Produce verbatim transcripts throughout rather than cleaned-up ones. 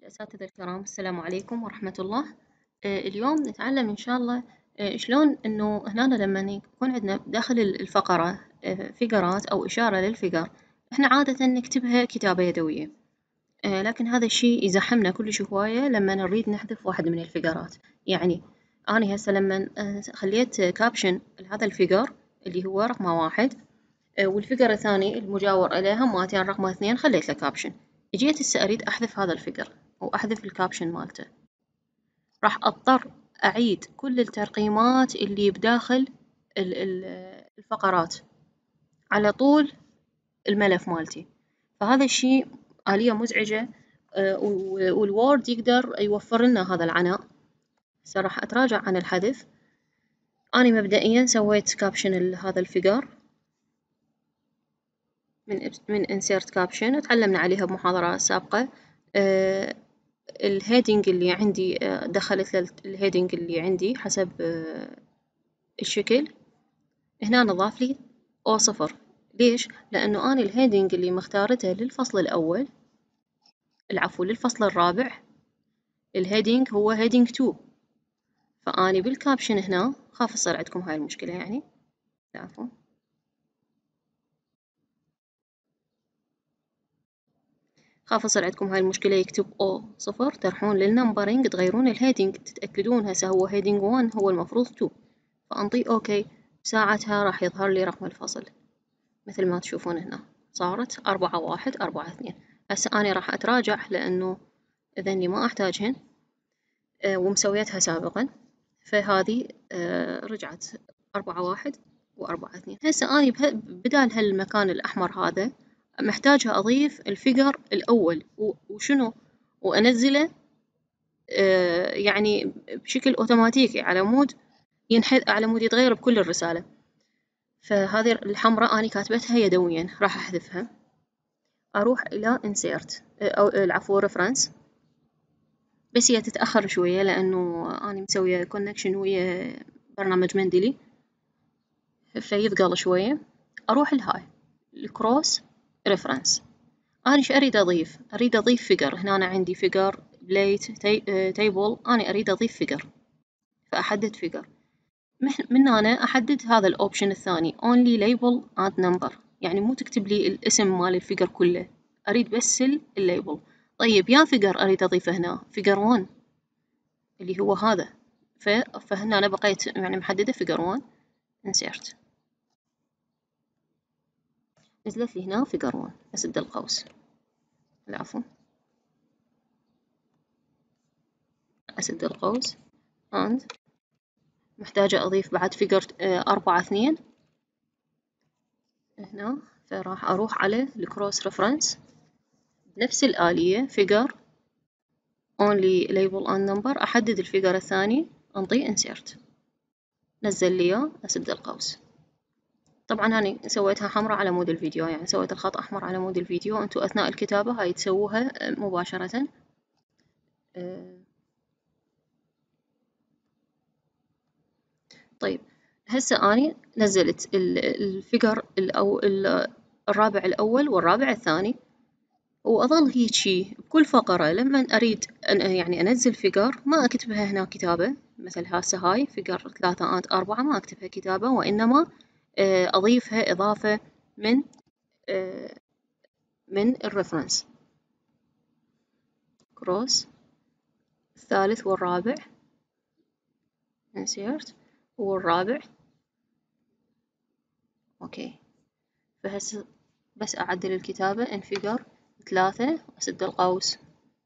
الأساتذة الكرام، السلام عليكم ورحمة الله. آه، اليوم نتعلم إن شاء الله آه، شلون إنه هنا لما يكون عندنا داخل الفقرة آه، فقرات أو إشارة للفقر، إحنا عادة نكتبها كتابة يدوية. آه، لكن هذا الشيء يزحمنا كلش هواية لما نريد نحذف واحد من الفقرات. يعني أنا هسه لما آه، خليت كابشن لهذا الفقر اللي هو رقم واحد، آه، والفقر الثاني المجاور إليها مالتين رقم اثنين خليت له كابشن. جيت هسه أريد أحذف هذا الفقر أو أحذف الكابشن مالته، راح أضطر أعيد كل الترقيمات اللي بداخل الفقرات على طول الملف مالتي. فهذا الشيء آلية مزعجة، آه، والوورد يقدر يوفر لنا هذا العناء. هسه راح أتراجع عن الحذف. أنا مبدئيا سويت كابشن لهذا الفقر من من insert caption، تعلمنا عليها بمحاضرة سابقة. أه الهيدنج اللي عندي أه دخلت الهيدنج اللي عندي حسب أه الشكل. هنا نضاف لي أو صفر. ليش؟ لأنه أنا الهيدنج اللي مختارته للفصل الأول، العفو للفصل الرابع، الهيدنج هو هيدنج تو. فأني بالكابشن هنا خاف يصير عندكم هاي المشكلة، يعني العفو. خاف يصير عندكم هاي المشكلة يكتب أو صفر، تروحون للنمبرينج تغيرون الهيدنج، تتأكدون هسه هو هيدنج ون هو المفروض تو، فأنطي أوكي. ساعتها راح يظهر لي رقم الفصل مثل ما تشوفون هنا، صارت أربعة واحد أربعة اثنين. هسه أنا راح أتراجع لأنه إذني ما أحتاجهن أه ومسويتها سابقا، فهذه أه رجعت أربعة واحد وأربعة اثنين. هسه أنا بدال هالمكان الأحمر هذا محتاجة أضيف الفقر الأول وشنو وأنزله آه يعني بشكل أوتوماتيكي على مود ينحذ، على مود يتغير بكل الرسالة. فهذه الحمراء أنا كاتبتها يدويا، راح أحذفها. أروح إلى insert أو العفو reference، بس هي تتأخر شوية لأنه أنا مسوية connection ويا برنامج مندلي فيثقل شوية. أروح لهاي الكروس ريفرنس. أنا إيش أريد أضيف؟ أريد أضيف فيجر. هنا أنا عندي فيجر بليت تيبل، أنا أريد أضيف فيجر، فأحدد فيجر. من هنا أحدد هذا الأوبشن الثاني only label and number، يعني مو تكتب لي الاسم مال الفيجر كله، أريد بس الليبل. طيب يا فيجر أريد أضيفه هنا فيجر ون اللي هو هذا، فهنا أنا بقيت يعني محددة فيجر ون insert، نزلت لي هنا فيجر ون، أسد القوس، العفو أسد القوس and محتاجة أضيف بعد فيجر أربعة اثنين هنا، فراح أروح على الكروس ريفرنس بنفس الآلية فيجر only label and number، أحدد الفيجر الثاني أنطيه insert، نزل لي أسد القوس. طبعا هاني سويتها حمراء على مود الفيديو، يعني سويت الخط أحمر على مود الفيديو، أنتوا أثناء الكتابة هاي تسووها مباشرة. طيب هسه أني نزلت الفيجر الأو الرابع الأول والرابع الثاني، وأظل هيجي بكل فقرة لما أريد أن يعني أنزل فيجر ما أكتبها هنا كتابة، مثل هسه هاي فيجر ثلاثة آند أربعة ما أكتبها كتابة، وإنما أضيفها إضافة من من الريفرنس كروس الثالث والرابع insert والرابع أوكي. فهسه بس أعدل الكتابة إن فيجر ثلاثة أسد القوس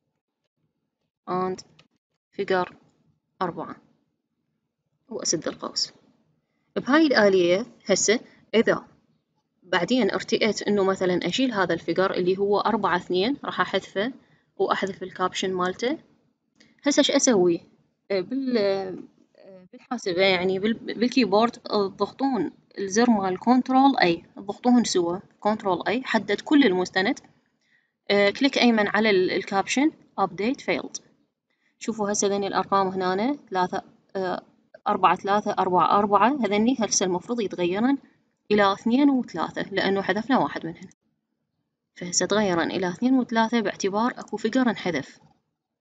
and فيجر أربعة وأسد القوس. بهاي الآلية هسه إذا بعدين ارتئيت إنه مثلا أشيل هذا الفيجر اللي هو أربعة اثنين، راح أحذفه وأحذف الكابشن مالته. هسه إيش أسوي؟ بال بالحاسبة يعني بالكيبورد تضغطون الزر مال كنترول أي، تضغطوهن سوا كنترول أي، حدد كل المستند، كليك أيمن على الكابشن update failed. شوفوا هسه ذني الأرقام هنا ثلاثة أربعة ثلاثة أربعة أربعة، هذني هسه المفروض يتغيرن إلى اثنين وثلاثة لأنه حذفنا واحد منهن، فهسه تغيرن إلى اثنين وثلاثة باعتبار أكو فيجر انحذف.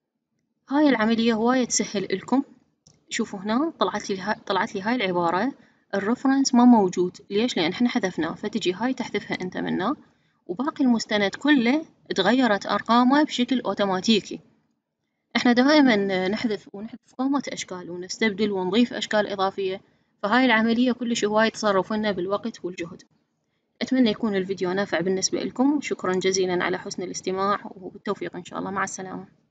هاي العملية هواية تسهل لكم. شوفوا هنا طلعت لي ها... طلعت لي هاي العبارة، الرفرنس ما موجود. ليش؟ لأن احنا حذفناه، فتجي هاي تحذفها انت منه، وباقي المستند كله تغيرت أرقامه بشكل أوتوماتيكي. احنا دائما نحذف ونحذف قامة أشكال ونستبدل ونضيف أشكال إضافية، فهاي العملية كلش هواية تصرف لنا بالوقت والجهد. أتمنى يكون الفيديو نافع بالنسبة لكم، وشكرا جزيلا على حسن الاستماع، وبالتوفيق إن شاء الله. مع السلامة.